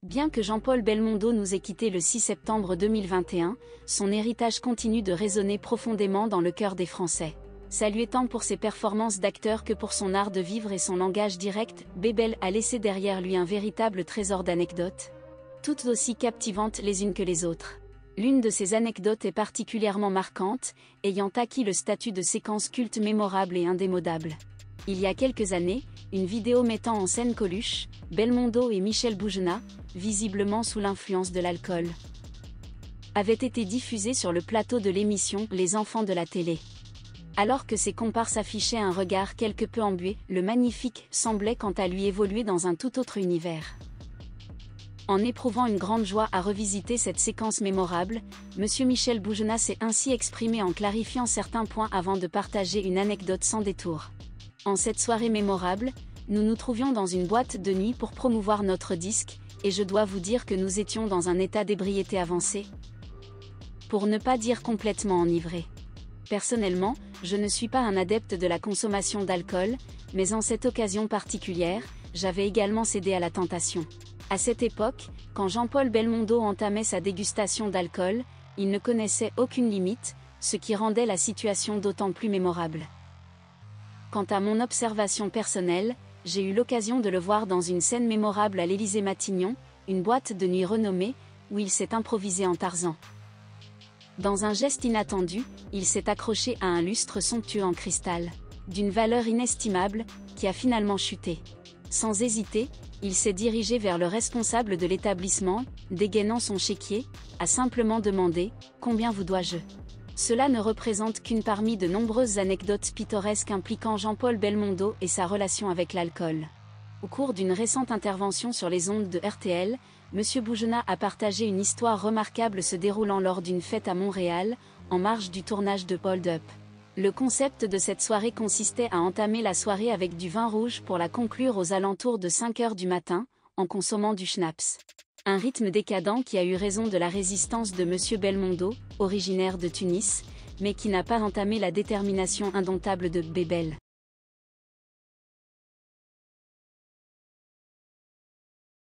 Bien que Jean-Paul Belmondo nous ait quittés le 6 septembre 2021, son héritage continue de résonner profondément dans le cœur des Français. Salué tant pour ses performances d'acteur que pour son art de vivre et son langage direct, Bébel a laissé derrière lui un véritable trésor d'anecdotes, toutes aussi captivantes les unes que les autres. L'une de ces anecdotes est particulièrement marquante, ayant acquis le statut de séquence culte mémorable et indémodable. Il y a quelques années, une vidéo mettant en scène Coluche, Belmondo et Michel Boujna, visiblement sous l'influence de l'alcool, avait été diffusée sur le plateau de l'émission Les Enfants de la télé. Alors que ses comparses affichaient un regard quelque peu embué, le magnifique semblait quant à lui évoluer dans un tout autre univers. En éprouvant une grande joie à revisiter cette séquence mémorable, Monsieur Michel Boujna s'est ainsi exprimé en clarifiant certains points avant de partager une anecdote sans détour. En cette soirée mémorable, nous nous trouvions dans une boîte de nuit pour promouvoir notre disque, et je dois vous dire que nous étions dans un état d'ébriété avancé, pour ne pas dire complètement enivrés. Personnellement, je ne suis pas un adepte de la consommation d'alcool, mais en cette occasion particulière, j'avais également cédé à la tentation. À cette époque, quand Jean-Paul Belmondo entamait sa dégustation d'alcool, il ne connaissait aucune limite, ce qui rendait la situation d'autant plus mémorable. Quant à mon observation personnelle, j'ai eu l'occasion de le voir dans une scène mémorable à l'Élysée-Matignon, une boîte de nuit renommée, où il s'est improvisé en Tarzan. Dans un geste inattendu, il s'est accroché à un lustre somptueux en cristal, d'une valeur inestimable, qui a finalement chuté. Sans hésiter, il s'est dirigé vers le responsable de l'établissement, dégainant son chéquier, a simplement demandé « Combien vous dois-je » Cela ne représente qu'une parmi de nombreuses anecdotes pittoresques impliquant Jean-Paul Belmondo et sa relation avec l'alcool. Au cours d'une récente intervention sur les ondes de RTL, M. Boujna a partagé une histoire remarquable se déroulant lors d'une fête à Montréal, en marge du tournage de Hold Up. Le concept de cette soirée consistait à entamer la soirée avec du vin rouge pour la conclure aux alentours de 5 heures du matin, en consommant du schnapps. Un rythme décadent qui a eu raison de la résistance de M. Belmondo, originaire de Tunis, mais qui n'a pas entamé la détermination indomptable de Bébel.